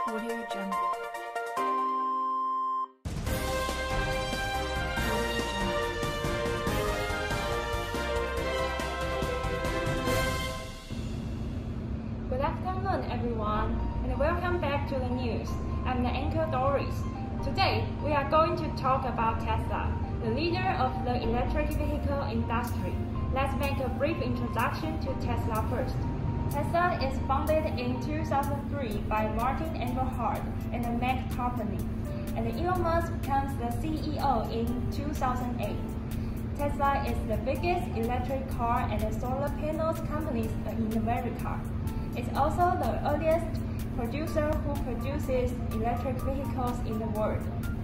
Audio Jungle. Good afternoon, everyone, and welcome back to the news. I'm the anchor Doris. Today, we are going to talk about Tesla, the leader of the electric vehicle industry. Let's make a brief introduction to Tesla first. Tesla is founded in 2003 by Martin Engelhard and the Mac company, and Elon Musk becomes the CEO in 2008. Tesla is the biggest electric car and solar panels company in America. It's also the earliest producer who produces electric vehicles in the world.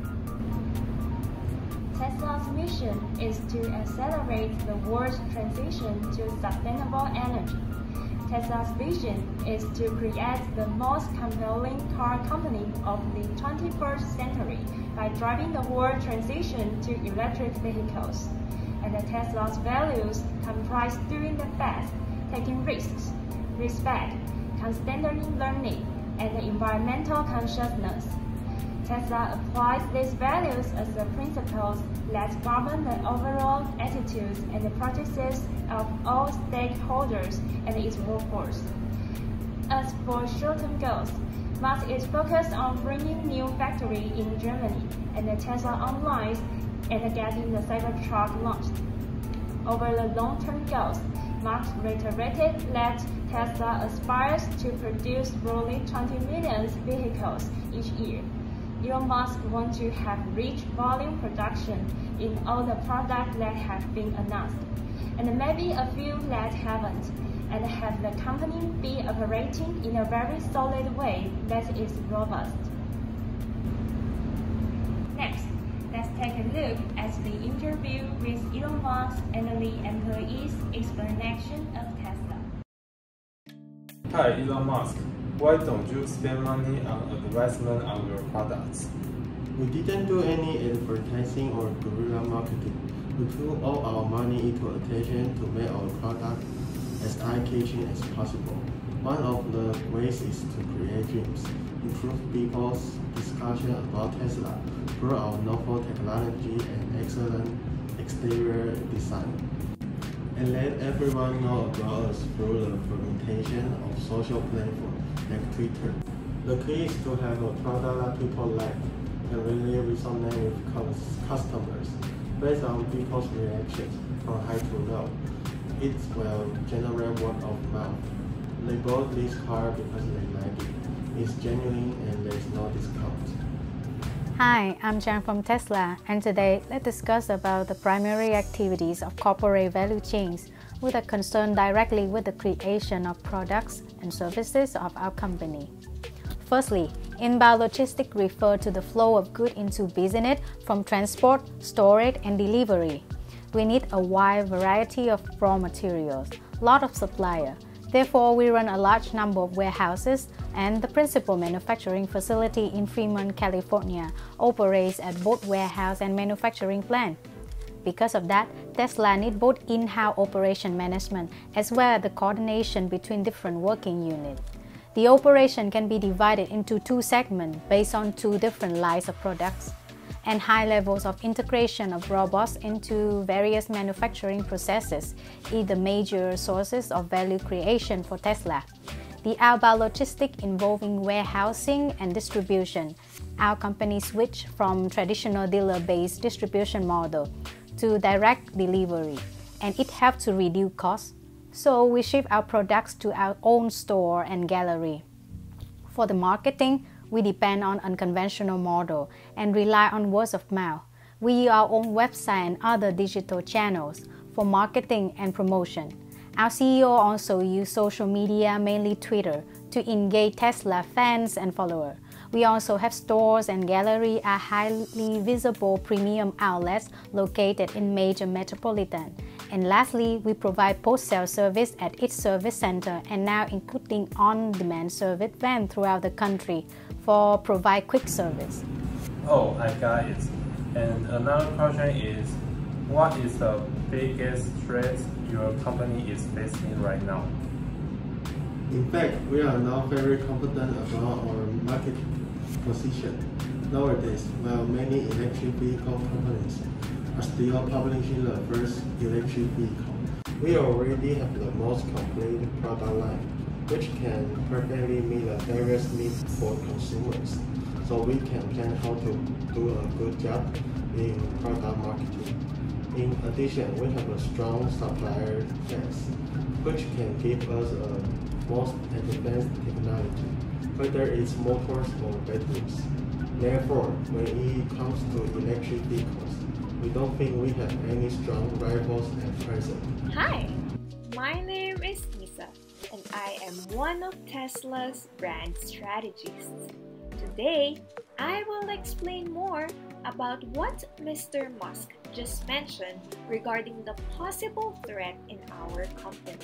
Tesla's mission is to accelerate the world's transition to sustainable energy. Tesla's vision is to create the most compelling car company of the 21st century by driving the world transition to electric vehicles. And Tesla's values comprise doing the best, taking risks, respect, constantly learning, and environmental consciousness. Tesla applies these values as the principles that govern the overall attitudes and the practices of all stakeholders and its workforce. As for short-term goals, Musk is focused on bringing new factory in Germany and the Tesla online and getting the Cybertruck launched. Over the long-term goals, Musk reiterated that Tesla aspires to produce roughly 20 million vehicles each year. Elon Musk wants to have rich volume production in all the products that have been announced, and maybe a few that haven't, and have the company be operating in a very solid way that is robust. Next, let's take a look at the interview with Elon Musk and the employees' explanation of Tesla. Hi, Elon Musk. Why don't you spend money on advertisement on your products? We didn't do any advertising or guerrilla marketing. We put all our money into attention to make our product as eye-catching as possible. One of the ways is to create dreams, improve people's discussion about Tesla through our novel technology and excellent exterior design, and let everyone know about us through the fermentation of social platforms like Twitter. The key is to have a product that people like and really resonate with customers. Based on people's reactions from high to low, it will generate word of mouth. They bought this car because they like it. It's genuine and there's no discount. Hi, I'm Jan from Tesla, and today let's discuss about the primary activities of corporate value chains with a concern directly with the creation of products and services of our company. Firstly, inbound logistics refer to the flow of goods into business from transport, storage, and delivery. We need a wide variety of raw materials, lot of suppliers. Therefore, we run a large number of warehouses, and the principal manufacturing facility in Fremont, California operates at both warehouse and manufacturing plant. Because of that, Tesla needs both in-house operation management as well as the coordination between different working units. The operation can be divided into two segments based on two different lines of products, and high levels of integration of robots into various manufacturing processes is the major sources of value creation for Tesla. The outbound logistics involving warehousing and distribution. Our company switched from traditional dealer-based distribution model to direct delivery, and it helps to reduce costs. So we ship our products to our own store and gallery. For the marketing, we depend on unconventional model and rely on word of mouth. We use our own website and other digital channels for marketing and promotion. Our CEO also uses social media, mainly Twitter, to engage Tesla fans and followers. We also have stores and gallery are highly visible premium outlets located in major metropolitan. And lastly, we provide post-sale service at each service center and now including on-demand service van throughout the country for provide quick service. Oh, I got it. And another question is, what is the biggest threat your company is facing right now? In fact, we are now very confident about our market position. Nowadays, while many electric vehicle companies are still publishing the first electric vehicle, we already have the most complete product line, which can perfectly meet the various needs for consumers. So we can plan how to do a good job in product marketing. In addition, we have a strong supplier base, which can give us a most advanced technology, whether it's motors or batteries. Therefore, when it comes to electric vehicles, we don't think we have any strong rivals at present. Hi, my name is Isa, and I am one of Tesla's brand strategists. Today, I will explain more about what Mr. Musk just mentioned regarding the possible threat in our company.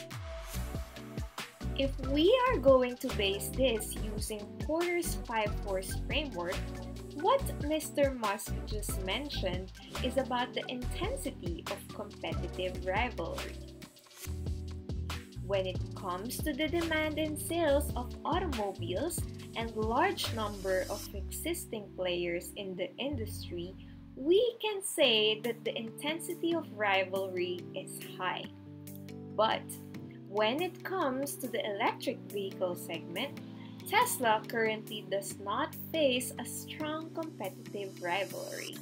If we are going to base this using Porter's 5-force framework, what Mr. Musk just mentioned is about the intensity of competitive rivalry. When it comes to the demand and sales of automobiles and large number of existing players in the industry, we can say that the intensity of rivalry is high. But when it comes to the electric vehicle segment, Tesla currently does not face a strong competitive rivalry.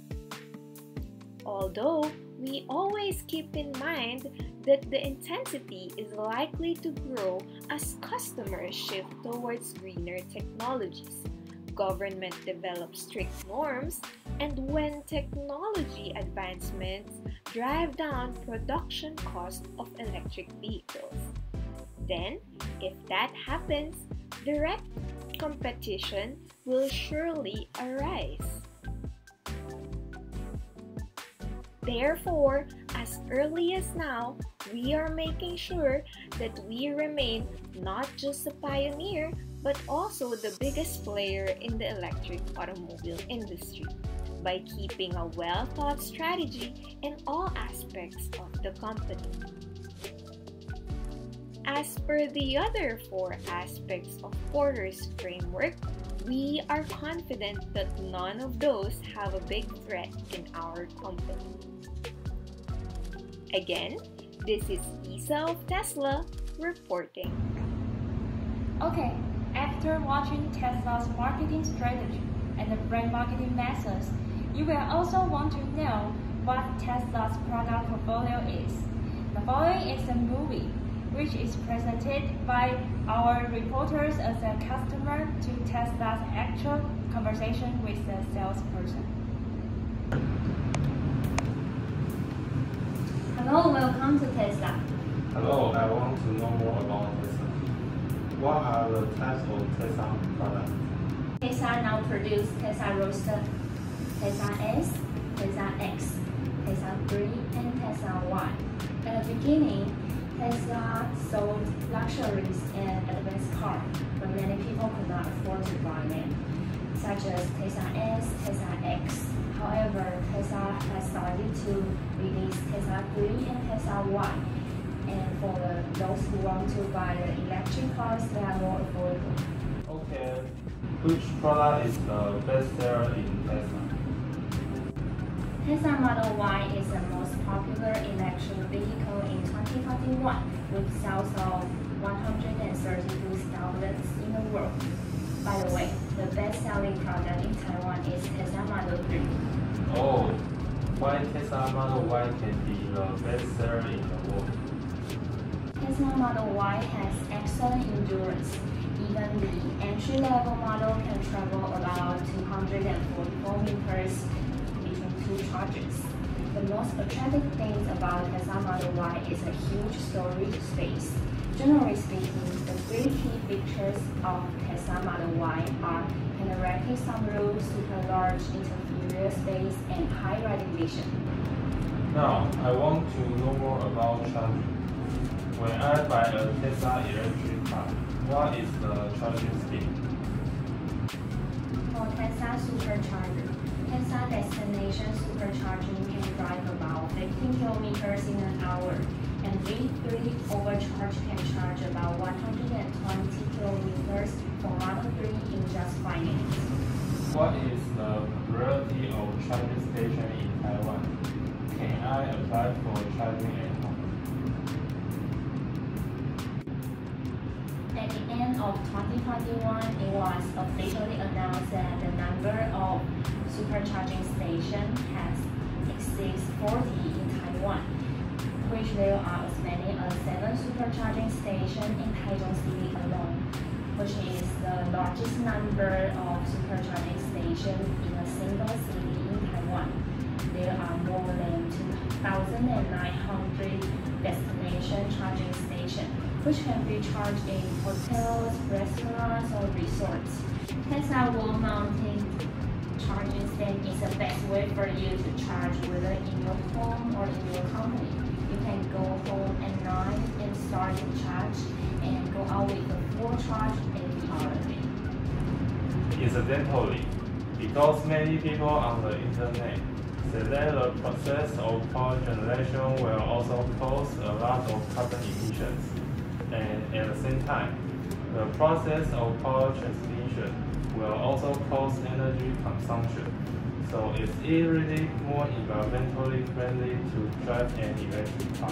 Although we always keep in mind that the intensity is likely to grow as customers shift towards greener technologies, government develops strict norms, and when technology advancements drive down production cost of electric vehicles. Then, if that happens, direct competition will surely arise. Therefore, as early as now, we are making sure that we remain not just a pioneer, but also the biggest player in the electric automobile industry by keeping a well-thought strategy in all aspects of the company. As per the other 4 aspects of Porter's framework, we are confident that none of those have a big threat in our company. Again, this is Isa of Tesla reporting. Okay, after watching Tesla's marketing strategy and the brand marketing methods, you will also want to know what Tesla's product portfolio is. The following is a movie, which is presented by our reporters as a customer to Tesla's actual conversation with the salesperson. Hello, welcome to Tesla. Hello, I want to know more about Tesla. What are the types of Tesla products? Tesla now produces Tesla Roadster, Tesla S, Tesla X, Tesla 3, and Tesla Y. At the beginning, Tesla sold luxuries and advanced cars, but many people could not afford to buy them, such as Tesla S, Tesla X. However, Tesla has started to release Tesla 3 and Tesla Y. And for those who want to buy the electric cars, they are more affordable. Okay, which product is the best seller in Tesla? Tesla Model Y is the most popular electric vehicle in 2021, with sales of 132,000 in the world. By the way, the best-selling product in Taiwan is Tesla Model 3. Oh, why Tesla Model Y can be the best seller in the world? Tesla Model Y has excellent endurance. Even the entry-level model can travel about 244 meters between 2 charges. The most attractive thing about Tesla Model Y is a huge storage space. Generally speaking, the 3 key features of Tesla Model Y are panoramic sunroof, super large interior space, and high riding vision. Now, I want to know more about charging. When I buy a Tesla electric car, what is the charging speed? For Tesla Supercharger, Tesla destination supercharging can drive about 15 kilometers in an hour, and V3 overcharge can charge about 100 What is the popularity of charging station in Taiwan? Can I apply for charging at home? At the end of 2021, it was officially announced that the number of supercharging stations has exceeds 40 in Taiwan, which there are as many as 7 supercharging stations in Taichung City alone, which is the largest number of supercharging stations in a single city in Taiwan. There are more than 2,900 destination charging stations, which can be charged in hotels, restaurants, or resorts. Tesla wall-mounted charging stand is the best way for you to charge, whether in your home or in your company. You can go home at night and start to charge, and go out with a full charge every hour a day. Incidentally, because many people on the internet say that the process of power generation will also cause a lot of carbon emissions, and at the same time, the process of power transmission will also cause energy consumption. So is it really more environmentally friendly to drive an electric car?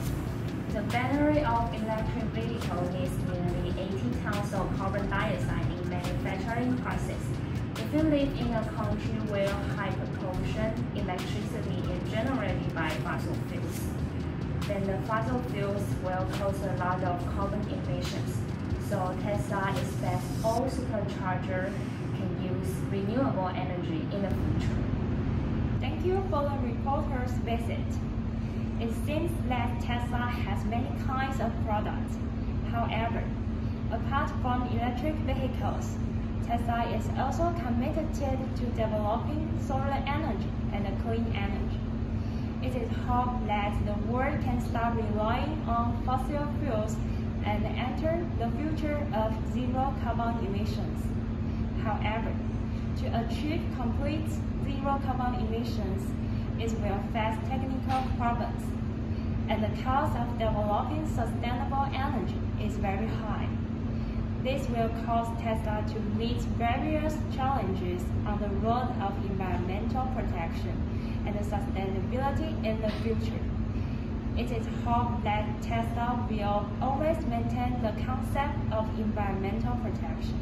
The battery of electric vehicle needs nearly 80 tons of carbon dioxide in manufacturing process. If you live in a country where high proportion electricity is generated by fossil fuels, then the fossil fuels will cause a lot of carbon emissions. So Tesla expects all superchargers can use renewable energy in the future. Thank you for the reporter's visit. It seems that Tesla has many kinds of products. However, apart from electric vehicles, Tesla is also committed to developing solar energy and clean energy. It is hoped that the world can stop relying on fossil fuels and enter the future of zero carbon emissions. However, to achieve complete zero carbon emissions, it will face technical problems, and the cost of developing sustainable energy is very high. This will cause Tesla to meet various challenges on the road of environmental protection and sustainability in the future. It is hoped that Tesla will always maintain the concept of environmental protection.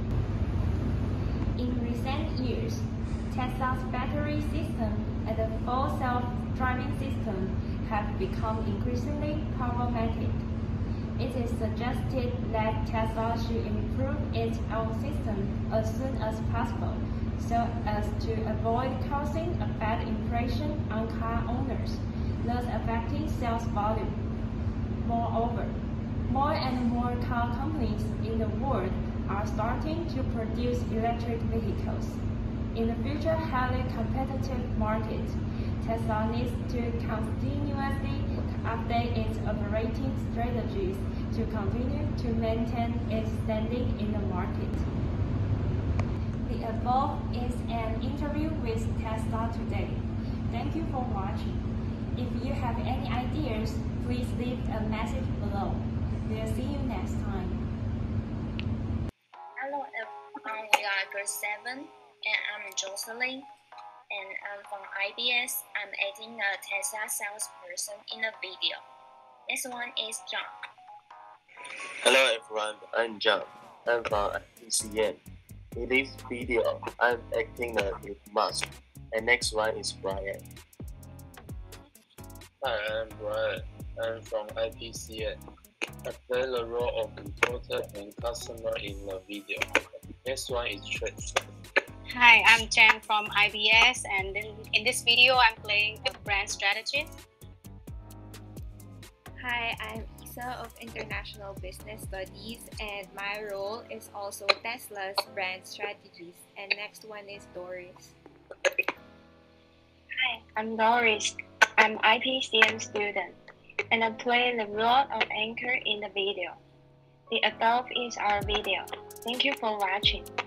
In recent years, Tesla's battery system and the full self-driving system have become increasingly problematic. It is suggested that Tesla should improve its own system as soon as possible, so as to avoid causing a bad impression on car owners, thus affecting sales volume. Moreover, more and more car companies in the world are starting to produce electric vehicles. In the future highly competitive market, Tesla needs to continuously update its operating strategies to continue to maintain its standing in the market. The above is an interview with Tesla today. Thank you for watching. If you have any ideas, please leave a message below. We'll see you next time. Hello everyone, we are grade 7 and I'm Jocelyn and I'm from IBS. I'm acting a Tesla salesperson in the video. Next one is John. Hello everyone, I'm John. I'm from IPCN. In this video, I'm acting with Musk. And next one is Brian. Hi, I'm Brian. I'm from IPCN. I play the role of reporter and customer in the video. Next one is Trish. Hi, I'm Jen from IBS, and in this video, I'm playing a brand strategist. Hi, I'm Isa of International Business Studies, and my role is also Tesla's brand strategist. And next one is Doris. Hi, I'm Doris. I'm IPCN student, and I play the role of anchor in the video. The above is our video. Thank you for watching.